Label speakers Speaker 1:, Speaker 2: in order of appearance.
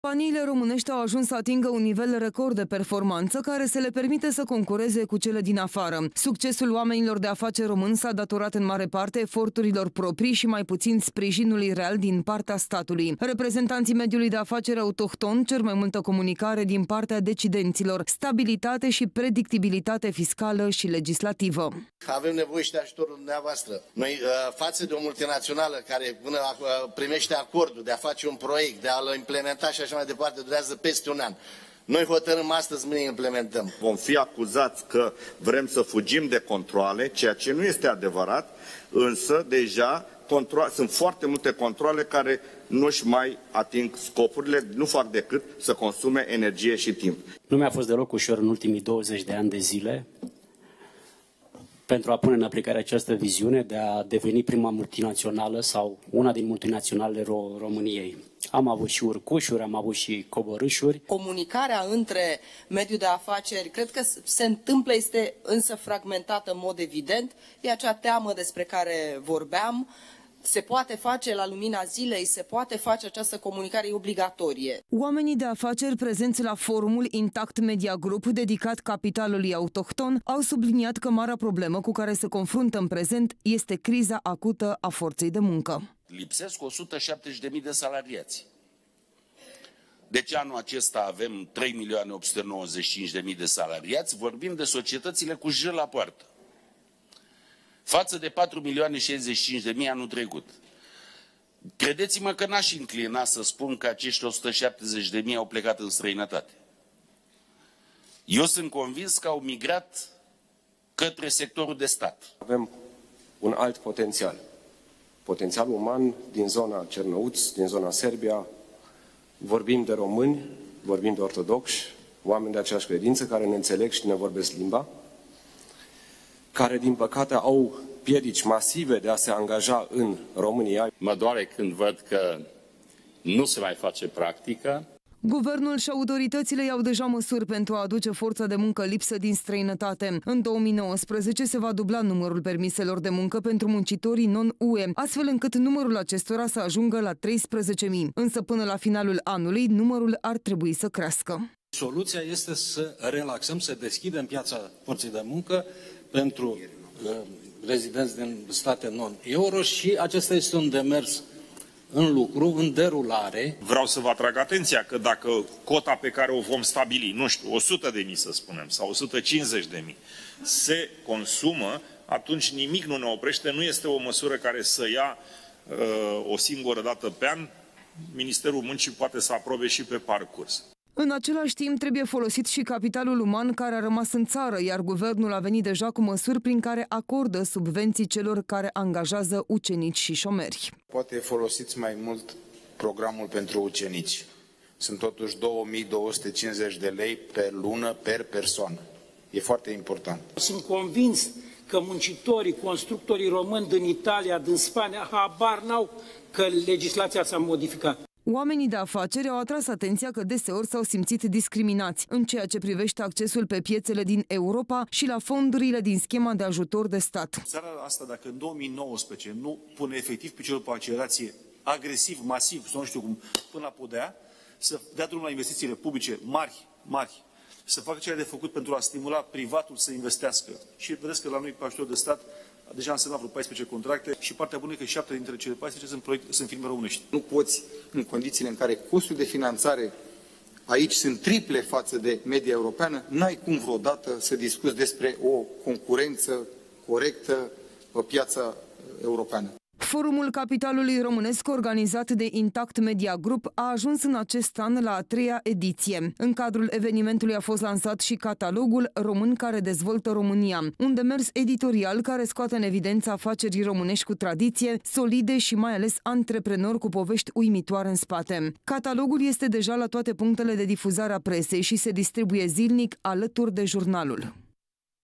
Speaker 1: Companiile românești au ajuns să atingă un nivel record de performanță care să le permite să concureze cu cele din afară. Succesul oamenilor de afaceri români s-a datorat în mare parte eforturilor proprii și mai puțin sprijinului real din partea statului. Reprezentanții mediului de afaceri autohton cer mai multă comunicare din partea decidenților, stabilitate și predictibilitate fiscală și legislativă.
Speaker 2: Avem nevoie și de ajutorul dumneavoastră. Noi, față de o multinațională care până primește acordul de a face un proiect, de a-l implementa și așa mai departe, durează peste un an. Noi hotărâm astăzi, mâine implementăm.
Speaker 3: Vom fi acuzați că vrem să fugim de controale, ceea ce nu este adevărat, însă deja sunt foarte multe controale care nu-și mai ating scopurile, nu fac decât să consume energie și timp.
Speaker 4: Nu mi-a fost deloc ușor în ultimii 20 de ani de zile pentru a pune în aplicare această viziune de a deveni prima multinațională sau una din multinaționalele României. Am avut și urcușuri, am avut și coborâșuri.
Speaker 5: Comunicarea între mediul de afaceri, cred că se întâmplă, este însă fragmentată în mod evident. E acea teamă despre care vorbeam. Se poate face la lumina zilei, se poate face această comunicare, e obligatorie.
Speaker 1: Oamenii de afaceri prezenți la forumul Intact Media Group, dedicat capitalului autohton, au subliniat că marea problemă cu care se confruntă în prezent este criza acută a forței de muncă.
Speaker 6: Lipsesc 170.000 de salariați. Deci anul acesta avem 3.895.000 de salariați, vorbim de societățile cu J la poartă. Față de 4.065.000 anul trecut. Credeți-mă că n-aș înclina să spun că acești 170.000 au plecat în străinătate. Eu sunt convins că au migrat către sectorul de stat.
Speaker 7: Avem un alt potențial. Potențial uman din zona Cernăuți, din zona Serbia. Vorbim de români, vorbim de ortodoxi, oameni de aceeași credință care ne înțeleg și ne vorbesc limba, care, din păcate, au piedici masive de a se angaja în România.
Speaker 8: Mă doare când văd că nu se mai face practică.
Speaker 1: Guvernul și autoritățile iau deja măsuri pentru a aduce forța de muncă lipsă din străinătate. În 2019 se va dubla numărul permiselor de muncă pentru muncitorii non-UE, astfel încât numărul acestora să ajungă la 13.000. Însă până la finalul anului, numărul ar trebui să crească.
Speaker 9: Soluția este să relaxăm, să deschidem piața forței de muncă pentru rezidenți din state non-euro și acesta este un demers în lucru, în derulare.
Speaker 10: Vreau să vă atrag atenția că dacă cota pe care o vom stabili, nu știu, 100.000 să spunem, sau 150.000, se consumă, atunci nimic nu ne oprește, nu este o măsură care să ia o singură dată pe an. Ministerul Muncii poate să aprobe și pe parcurs.
Speaker 1: În același timp, trebuie folosit și capitalul uman care a rămas în țară, iar guvernul a venit deja cu măsuri prin care acordă subvenții celor care angajează ucenici și șomeri.
Speaker 11: Poate folosiți mai mult programul pentru ucenici. Sunt totuși 2250 de lei pe lună, per persoană. E foarte important.
Speaker 12: Sunt convins că muncitorii, constructorii români din Italia, din Spania, habar n-au că legislația s-a modificat.
Speaker 1: Oamenii de afaceri au atras atenția că deseori s-au simțit discriminați în ceea ce privește accesul pe piețele din Europa și la fondurile din schema de ajutor de stat.
Speaker 13: Țara asta, dacă în 2019 nu pune efectiv piciorul pe o accelerație agresiv, masiv, sau nu știu cum, până la podea, să dea drumul la investițiile publice mari, să facă ce are de făcut pentru a stimula privatul să investească. Și vedeți că la noi, pe ajutor de stat, deja am semnat vreo 14 contracte și partea bună e că 7 dintre cele 14 sunt firme românești.
Speaker 11: Nu poți, în condițiile în care costul de finanțare aici sunt triple față de media europeană, n-ai cum vreodată să discuți despre o concurență corectă pe piața europeană.
Speaker 1: Forumul Capitalului Românesc, organizat de Intact Media Group, a ajuns în acest an la a 3-a ediție. În cadrul evenimentului a fost lansat și catalogul Români care dezvoltă România, un demers editorial care scoate în evidență afacerii românești cu tradiție, solide și mai ales antreprenori cu povești uimitoare în spate. Catalogul este deja la toate punctele de difuzare a presei și se distribuie zilnic alături de jurnalul.